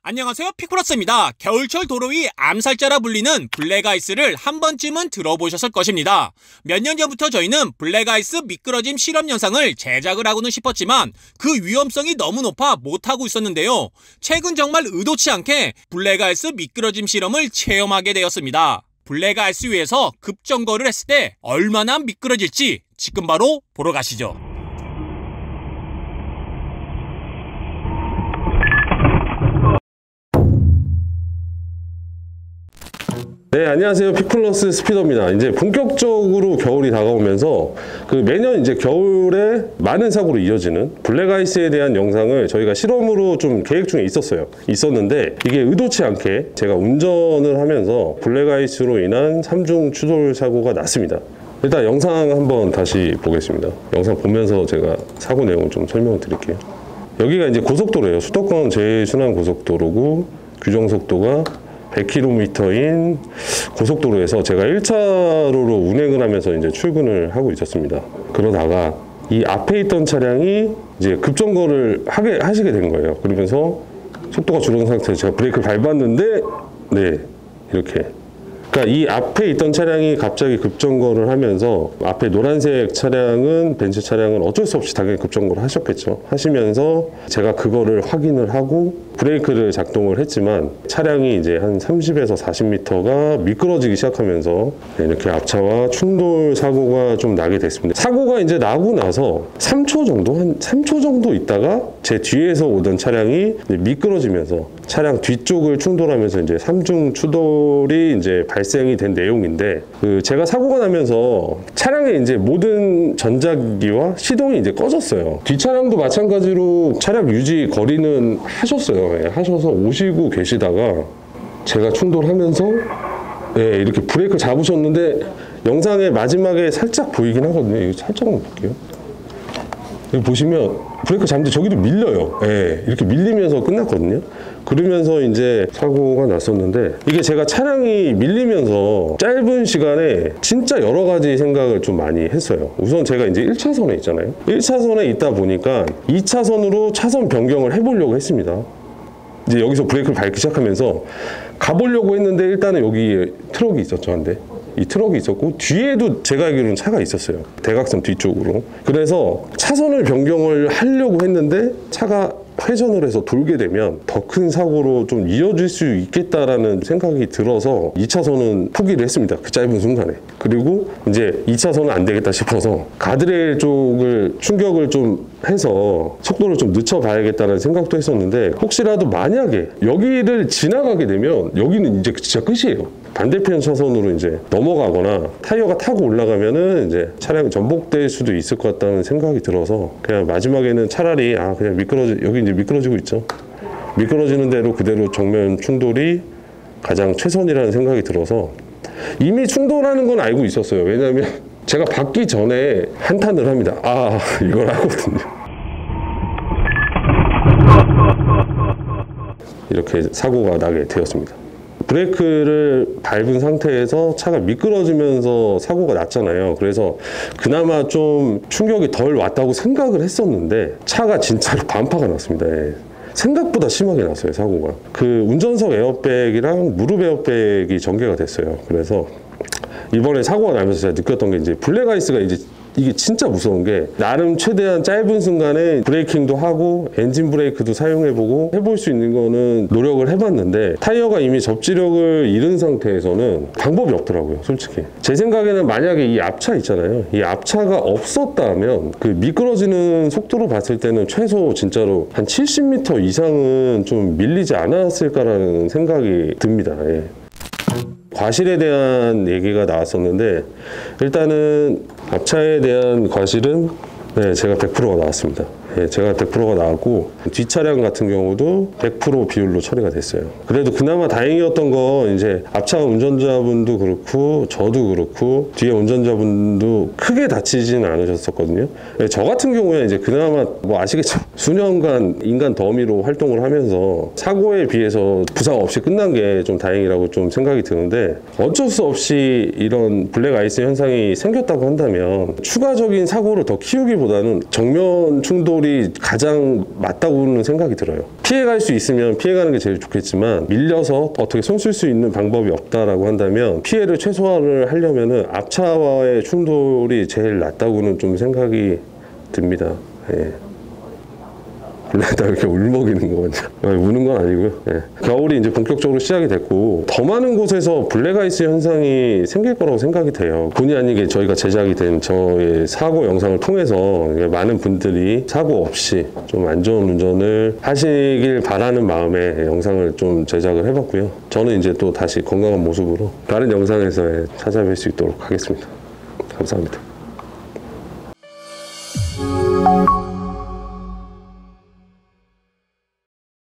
안녕하세요, 피코라스입니다. 겨울철 도로 위 암살자라 불리는 블랙아이스를 한 번쯤은 들어보셨을 것입니다. 몇 년 전부터 저희는 블랙아이스 미끄러짐 실험 영상을 제작을 하고는 싶었지만 그 위험성이 너무 높아 못하고 있었는데요. 최근 정말 의도치 않게 블랙아이스 미끄러짐 실험을 체험하게 되었습니다. 블랙아이스 위에서 급정거를 했을 때 얼마나 미끄러질지 지금 바로 보러 가시죠. 네, 안녕하세요. 피플러스 스피더입니다. 이제 본격적으로 겨울이 다가오면서 매년 이제 겨울에 많은 사고로 이어지는 블랙아이스에 대한 영상을 저희가 실험으로 좀 계획 중에 있었는데 이게 의도치 않게 제가 운전을 하면서 블랙아이스로 인한 3중 추돌 사고가 났습니다. 일단 영상 한번 다시 보겠습니다. 영상 보면서 제가 사고 내용을 좀 설명을 드릴게요. 여기가 이제 고속도로예요. 수도권 제일순환 고속도로고 규정 속도가 100km인 고속도로에서 제가 1차로로 운행을 하면서 이제 출근을 하고 있었습니다. 그러다가 이 앞에 있던 차량이 이제 급정거를 하시게 된 거예요. 그러면서 속도가 줄어든 상태에서 제가 브레이크를 밟았는데, 네, 이렇게. 그러니까 이 앞에 있던 차량이 갑자기 급정거를 하면서 앞에 노란색 차량은 벤츠 차량은 어쩔 수 없이 당연히 급정거를 하셨겠죠. 하시면서 제가 그거를 확인을 하고 브레이크를 작동을 했지만 차량이 이제 한 30에서 40m가 미끄러지기 시작하면서 이렇게 앞차와 충돌 사고가 좀 나게 됐습니다. 사고가 이제 나고 나서 3초 정도, 한 3초 정도 있다가 제 뒤에서 오던 차량이 미끄러지면서 차량 뒤쪽을 충돌하면서 이제 3중 추돌이 이제 발생이 된 내용인데 제가 사고가 나면서 차량의 이제 모든 전자기와 시동이 이제 꺼졌어요. 뒷차량도 마찬가지로 차량 유지 거리는 하셨어요. 예, 하셔서 오시고 계시다가 제가 충돌하면서 이렇게 브레이크 잡으셨는데 영상의 마지막에 살짝 보이긴 하거든요. 이거 살짝만 볼게요. 여기 보시면 브레이크 잡는데 저기도 밀려요. 이렇게 밀리면서 끝났거든요. 그러면서 이제 사고가 났었는데 이게 제가 차량이 밀리면서 짧은 시간에 진짜 여러 가지 생각을 좀 많이 했어요. 우선 제가 이제 1차선에 있잖아요. 1차선에 있다 보니까 2차선으로 차선 변경을 해보려고 했습니다. 이제 여기서 브레이크를 밟기 시작하면서 가보려고 했는데 일단은 여기 트럭이 있었죠, 한 대. 이 트럭이 있었고 뒤에도 제가 알기로는 차가 있었어요. 대각선 뒤쪽으로. 그래서 차선을 변경을 하려고 했는데 차가 회전을 해서 돌게 되면 더 큰 사고로 좀 이어질 수 있겠다라는 생각이 들어서 2차선은 포기를 했습니다. 그 짧은 순간에. 그리고 이제 2차선은 안 되겠다 싶어서 가드레일 쪽을 충격을 좀 해서 속도를 좀 늦춰봐야겠다는 생각도 했었는데 혹시라도 만약에 여기를 지나가게 되면 여기는 이제 진짜 끝이에요. 반대편 차선으로 이제 넘어가거나 타이어가 타고 올라가면은 이제 차량이 전복될 수도 있을 것 같다는 생각이 들어서 그냥 마지막에는 차라리 그냥 여기 이제 미끄러지고 있죠. 미끄러지는 대로 그대로 정면 충돌이 가장 최선이라는 생각이 들어서 이미 충돌하는 건 알고 있었어요. 왜냐하면 제가 받기 전에 한탄을 합니다. 이걸 하거든요. 이렇게 사고가 나게 되었습니다. 브레이크를 밟은 상태에서 차가 미끄러지면서 사고가 났잖아요. 그래서 그나마 좀 충격이 덜 왔다고 생각을 했었는데 차가 진짜로 반파가 났습니다. 생각보다 심하게 났어요, 사고가. 운전석 에어백이랑 무릎 에어백이 전개가 됐어요. 그래서 이번에 사고가 나면서 제가 느꼈던 게 이제 블랙아이스가 이게 진짜 무서운 게 나름 최대한 짧은 순간에 브레이킹도 하고 엔진 브레이크도 사용해보고 해볼 수 있는 거는 노력을 해봤는데 타이어가 이미 접지력을 잃은 상태에서는 방법이 없더라고요, 솔직히. 제 생각에는 만약에 이 앞차 있잖아요. 이 앞차가 없었다면 미끄러지는 속도로 봤을 때는 최소 진짜로 한 70m 이상은 좀 밀리지 않았을까라는 생각이 듭니다. 과실에 대한 얘기가 나왔었는데 일단은 앞차에 대한 과실은 제가 100%가 나왔습니다. 제가 100%가 나왔고 뒷차량 같은 경우도 100% 비율로 처리가 됐어요. 그래도 그나마 다행이었던 건 이제 앞차 운전자분도 그렇고 저도 그렇고 뒤에 운전자분도 크게 다치지는 않으셨었거든요. 저 같은 경우에 이제 그나마 아시겠죠? 수년간 인간 더미로 활동을 하면서 사고에 비해서 부상 없이 끝난 게 좀 다행이라고 좀 생각이 드는데 어쩔 수 없이 이런 블랙아이스 현상이 생겼다고 한다면 추가적인 사고를 더 키우기보다는 정면 충돌 겨울이 가장 맞다고는 생각이 들어요. 피해갈 수 있으면 피해가는 게 제일 좋겠지만 밀려서 어떻게 손 쓸 수 있는 방법이 없다라고 한다면 피해를 최소화를 하려면은 앞차와의 충돌이 제일 낫다고는 좀 생각이 듭니다. 예. 나 이렇게 울먹이는 거냐? 우는 건 아니고요. 예. 겨울이 이제 본격적으로 시작이 됐고 더 많은 곳에서 블랙아이스 현상이 생길 거라고 생각이 돼요. 본의 아니게 저희가 제작이 된 저의 사고 영상을 통해서 많은 분들이 사고 없이 좀 안전 운전을 하시길 바라는 마음에 영상을 좀 제작을 해봤고요. 저는 이제 또 다시 건강한 모습으로 다른 영상에서 찾아뵐 수 있도록 하겠습니다. 감사합니다.